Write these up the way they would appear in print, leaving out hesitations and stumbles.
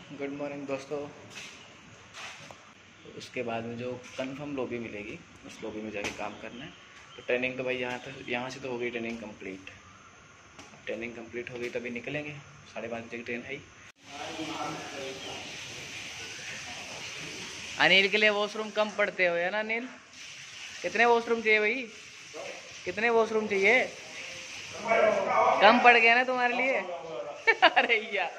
Good morning दोस्तों। उसके बाद में जो कंफर्म लॉबी मिलेगी उस लॉबी में जाके काम करना है। तो ट्रेनिंग तो भाई यहाँ से तो हो गई ट्रेनिंग कंप्लीट। ट्रेनिंग कंप्लीट हो गई तभी निकलेंगे। 5:30 बजे की ट्रेन है। अनिल के लिए वॉशरूम कम पड़ते हो है ना अनिल? कितने वॉशरूम चाहिए भाई? कितने वॉशरूम चाहिए? कम पड़ गया ना तुम्हारे लिए? अरे यार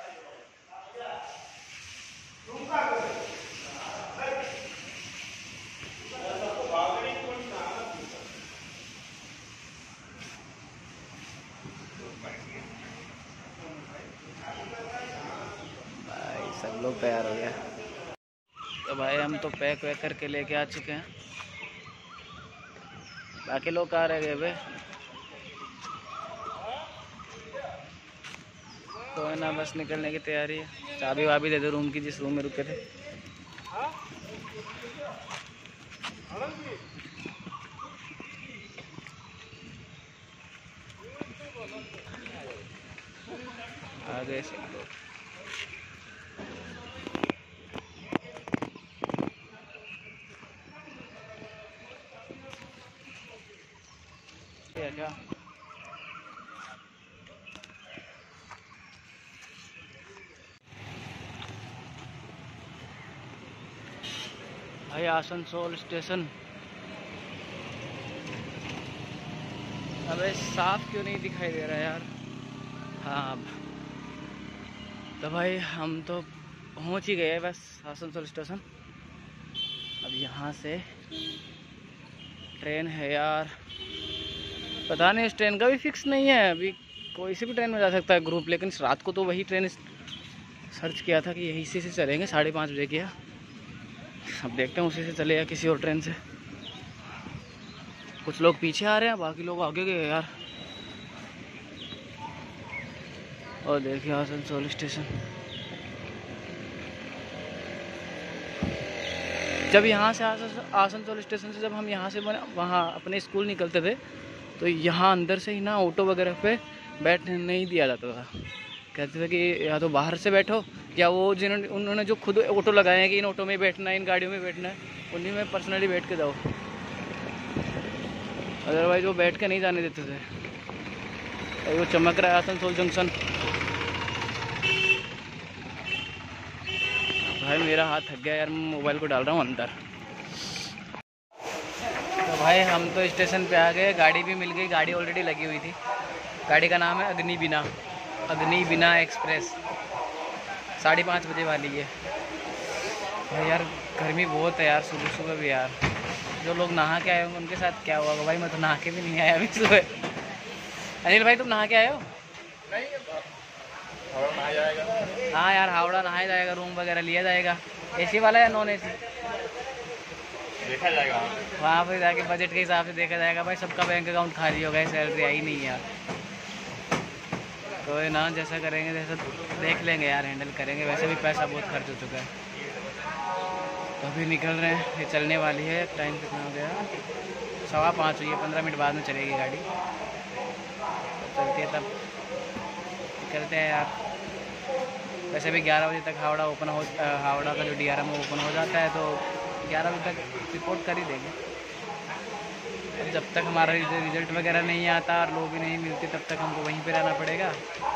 भाई सब लोग तैयार हो गया। तो भाई हम तो पैक वैक करके लेके आ चुके हैं। बाकी लोग कहाँ रह गए भाई? तो है ना, बस निकलने की तैयारी है। चाबी वाबी दे दो रूम की, जिस रूम में रुके थे। आ गए सब लोग। क्या भाई आसनसोल स्टेशन। अबे साफ क्यों नहीं दिखाई दे रहा है यार? हाँ अब तो भाई हम तो पहुंच ही गए बस आसनसोल स्टेशन। अब यहाँ से ट्रेन है यार। पता नहीं, इस ट्रेन का भी फिक्स नहीं है अभी। कोई सी भी ट्रेन में जा सकता है ग्रुप, लेकिन रात को तो वही ट्रेन सर्च किया था कि यहीं से चलेंगे 5:30 बजे किया। अब देखते हैं उसी से चले या किसी और ट्रेन से। कुछ लोग पीछे आ रहे हैं, बाकी लोग आगे गए यार। और देखिए आसनसोल स्टेशन। जब यहाँ से आसनसोल स्टेशन से जब हम यहाँ से वहाँ अपने स्कूल निकलते थे तो यहाँ अंदर से ही ना ऑटो वगैरह पे बैठने नहीं दिया जाता था। कहते थे कि या तो बाहर से बैठो, या वो उन्होंने जो खुद ऑटो लगाए हैं कि इन ऑटो में बैठना है, इन गाड़ियों में बैठना है, उन्हीं में पर्सनली बैठ के जाओ। अदरवाइज वो बैठ के नहीं जाने देते थे। और वो चमक रहा है आसनसोल जंक्शन। भाई मेरा हाथ थक गया यार, मैं मोबाइल को डाल रहा हूँ अंदर। तो भाई हम तो स्टेशन पे आ गए, गाड़ी भी मिल गई। गाड़ी ऑलरेडी लगी हुई थी। गाड़ी का नाम है अग्निवीणा एक्सप्रेस। 5:30 बजे वाली है। भाई यार गर्मी बहुत है यार, सुबह सुबह भी यार। जो लोग नहा के आए होंगे उनके साथ क्या हुआ भाई? मैं तो नहा के भी नहीं आया अभी सुबह। अनिल भाई तुम नहा के आए हो? नहीं, हावड़ा नहाया जाएगा। हाँ यार हावड़ा नहाया जाएगा, रूम वगैरह लिया जाएगा। एसी वाला या नॉन एसी देखा जाएगा। वहाँ पे जाके बजट के हिसाब से देखा जाएगा। भाई सबका बैंक अकाउंट खाली हो गया, सैलरी आई नहीं यार। तो ये ना जैसा करेंगे जैसा देख लेंगे यार, हैंडल करेंगे। वैसे भी पैसा बहुत खर्च हो चुका है। तो अभी निकल रहे हैं, ये चलने वाली है। टाइम कितना हो गया? 5:15 हुई है। 15 मिनट बाद में चलेगी गाड़ी। तो चलती है तब निकलते हैं यार। वैसे भी 11 बजे तक हावड़ा का जो DRM ओपन हो जाता है, तो 11 बजे तक रिपोर्ट कर ही देंगे। अब जब तक हमारा रिजल्ट वगैरह नहीं आता और लोग भी नहीं मिलती तब तक हमको वहीं पे रहना पड़ेगा।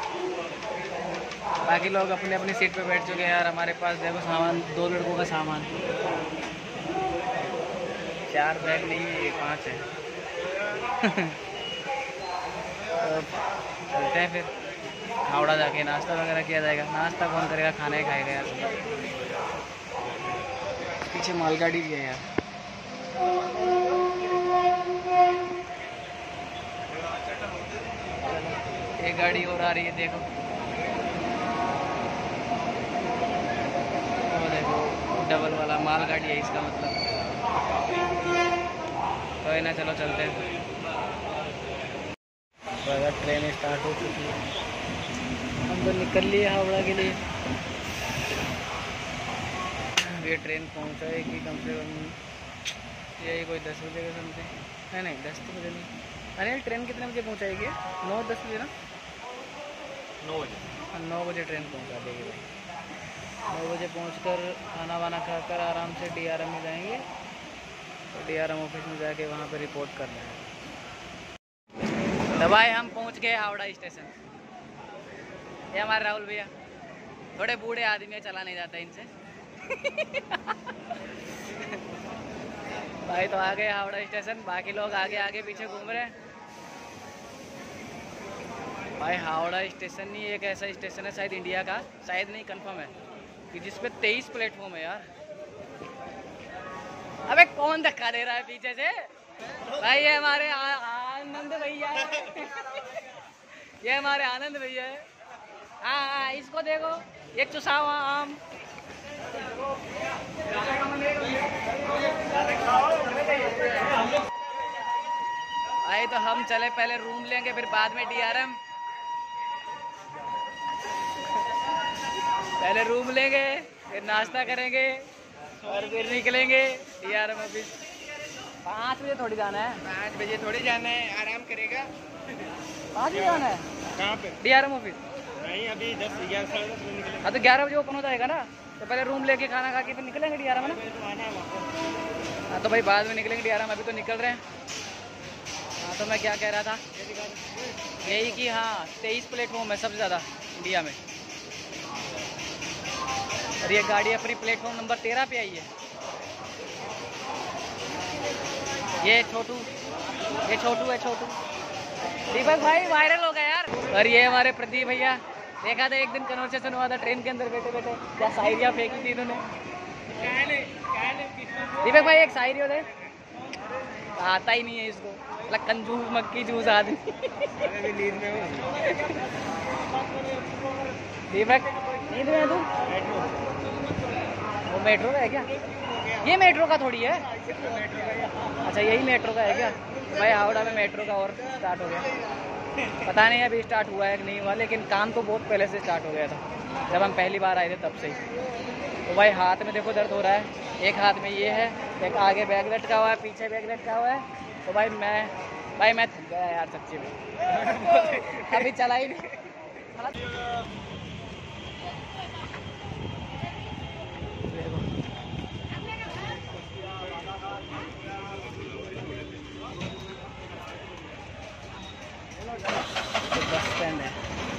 बाकी लोग अपने अपनी सीट पे बैठ चुके हैं यार। हमारे पास देखो सामान, 2 लड़कों का सामान। 4 बैग नहीं है, 5 है। तो चलते हैं फिर हावड़ा जाके नाश्ता वगैरह किया जाएगा। नाश्ता कौन करेगा, खाना ही खाएगा यार। पीछे मालगाड़ी भी है यार। एक गाड़ी और आ रही है देखो, वो देखो डबल वाला मालगाड़ी है इसका मतलब। तो ना चलो चलते हैं। तो अगर ट्रेन स्टार्ट हो चुकी है, हम तो निकल लिए हावड़ा के लिए। ये ट्रेन पहुंचाएगी कम से कम यही कोई 10 बजे का समथिंग। नहीं 10 बजे नहीं। अरे ट्रेन कितने बजे पहुंचाएगी? 9-10 बजे ना? 9 बजे। 9 बजे ट्रेन पहुंचा देगी भाई। 9 बजे पहुंचकर खाना वाना खाकर आराम से DRM में जाएंगे। तो DRM ऑफिस में जाके वहाँ पे रिपोर्ट करना है। तो भाई हम पहुँच गए हावड़ा स्टेशन। ये हमारे राहुल भैया, थोड़े बूढ़े आदमी है, चला नहीं जाता इनसे। भाई तो आ गए हावड़ा स्टेशन, बाकी लोग आगे आगे पीछे घूम रहे हैं। भाई हावड़ा स्टेशन ही एक ऐसा स्टेशन है शायद इंडिया का, शायद नहीं कंफर्म है, कि जिसपे 23 प्लेटफॉर्म है यार। अबे कौन धक्का दे रहा है पीछे से? भाई ये हमारे आनंद भैया है। ये हमारे आनंद भैया है। हाँ इसको देखो, एक चुसाओ आम। भाई तो हम चले, पहले रूम लेंगे फिर बाद में DRM। पहले रूम लेंगे फिर नाश्ता करेंगे और फिर निकलेंगे DRM ऑफिस। 5 बजे थोड़ी जाना है, 5 बजे थोड़ी जाना है, आराम करेगा। 5 बजे जाना है कहाँ पे? DRM office. नहीं अभी 10 11 साढ़े 10 बजे निकलेंगे। हाँ तो 11 बजे ओपन हो जाएगा ना, तो पहले रूम लेके खाना खा के फिर निकलेंगे DRM ना। हाँ तो भाई बाद में निकलेंगे DRM, अभी तो निकल रहे हैं। हाँ तो मैं क्या कह रहा था, यही कि हाँ 23 प्लेटफॉर्म है सबसे ज़्यादा इंडिया में, और ये गाड़ी अपनी प्लेटफॉर्म नंबर 13 पे आई है। ये छोटू है छोटू। दीपक भाई वायरल हो गया यार। और ये हमारे प्रदीप भैया, देखा था एक दिन कन्वर्सेशन हुआ था ट्रेन के अंदर बैठे बैठे, क्या शायरियाँ फेंकी थी इन्होंने। दीपक भाई एक शायरी हो दे। आता ही नहीं है इसको, मतलब कंजूस मक्की जूस आदमी। दीपक नींद में है तू? वो मेट्रो का है क्या? ये मेट्रो का थोड़ी है। अच्छा यही मेट्रो का है क्या? भाई हावड़ा में मेट्रो का और स्टार्ट हो गया, पता नहीं अभी स्टार्ट हुआ है कि नहीं हुआ, लेकिन काम तो बहुत पहले से स्टार्ट हो गया था, जब हम पहली बार आए थे तब से ही। तो भाई हाथ में देखो दर्द हो रहा है, एक हाथ में ये है, एक आगे बैग लटका हुआ है, पीछे बैग लटका हुआ है। तो भाई मैं थक गया यार सच्ची में। अभी चला ही नहीं। बस स्टैंड है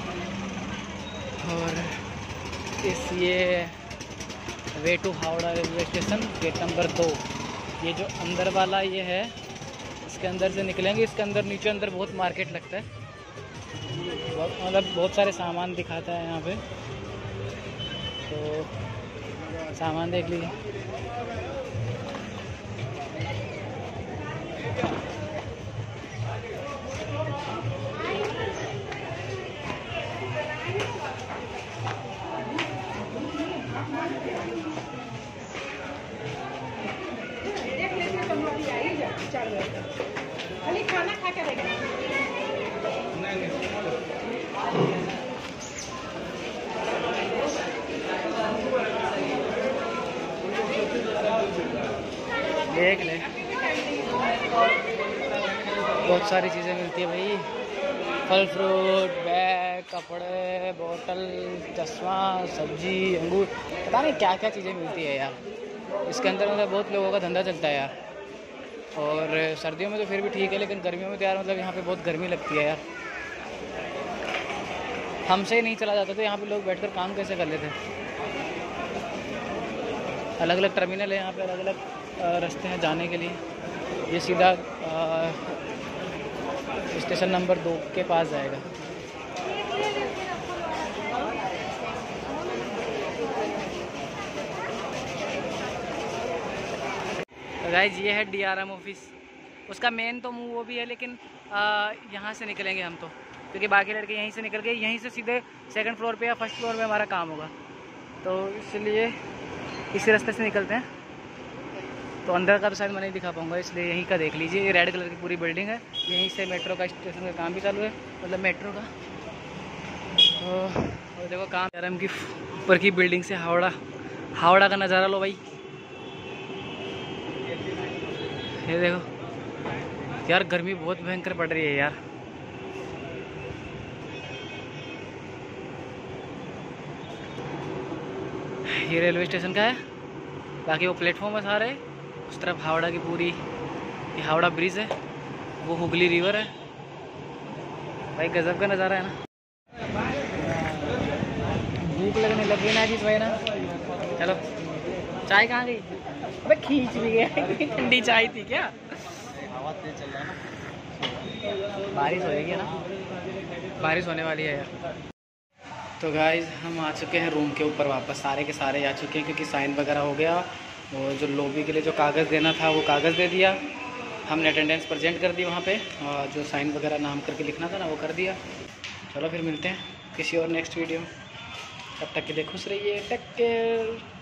और ये way to Howrah railway station gate number 2। ये जो अंदर वाला ये है, इसके अंदर से निकलेंगे। इसके अंदर नीचे अंदर बहुत मार्केट लगता है, मतलब बहुत सारे सामान दिखाता है यहाँ पे, तो सामान देख लीजिए। खाली खाना खा के देख ले, बहुत सारी चीज़ें मिलती है भाई, फल फ्रूट, बैग, कपड़े, बोतल, चश्मा, सब्जी, अंगूर, पता नहीं क्या क्या चीज़ें मिलती है यार इसके अंदर। मतलब बहुत लोगों का धंधा चलता है यार। और सर्दियों में तो फिर भी ठीक है, लेकिन गर्मियों में तो यार मतलब यहाँ पे बहुत गर्मी लगती है यार। हमसे ही नहीं चला जाता तो यहाँ पे लोग बैठकर काम कैसे कर लेते। अलग अलग टर्मिनल है यहाँ पे, अलग अलग रास्ते हैं जाने के लिए। ये सीधा स्टेशन नंबर 2 के पास जाएगा। तो गाइज ये है DRM ऑफिस, उसका मेन तो मुंह वो भी है, लेकिन यहाँ से निकलेंगे हम तो, क्योंकि बाकी लड़के यहीं से निकल गए, यहीं से सीधे 2nd फ्लोर पे या 1st फ्लोर पे हमारा काम होगा, तो इसलिए इसी रास्ते से निकलते हैं। तो अंदर का तो शायद मैं नहीं दिखा पाऊँगा, इसलिए यहीं का देख लीजिए। ये रेड कलर की पूरी बिल्डिंग है, यहीं से मेट्रो का स्टेशन का काम भी चालू है, मतलब मेट्रो का। तो देखो काम DRM की ऊपर की बिल्डिंग से हावड़ा का नज़ारा लो भाई। ये देखो यार, गर्मी बहुत भयंकर पड़ रही है यार। ये रेलवे स्टेशन का है, बाकी वो प्लेटफॉर्म है सारे। उस तरफ हावड़ा की पूरी, ये हावड़ा ब्रिज है, वो हुगली रिवर है। भाई गजब का नज़ारा है ना। भूख लगने लगी ना जिस भाई ना। चलो चाय कहाँ गई? अबे खींच भी गया। ठंडी चाय थी क्या? हवा तेज चल रहा है ना। बारिश हो रही है ना, बारिश होने वाली है यार। तो गाइस हम आ चुके हैं रूम के ऊपर वापस, सारे के सारे आ चुके हैं क्योंकि साइन वगैरह हो गया। और जो लॉबी के लिए जो कागज़ देना था वो कागज़ दे दिया हमने, अटेंडेंस प्रेजेंट कर दी वहाँ पे, और जो साइन वगैरह नाम करके लिखना था ना वो कर दिया। चलो फिर मिलते हैं किसी और नेक्स्ट वीडियो में, तब तक के लिए खुश रहिए, टेक केयर।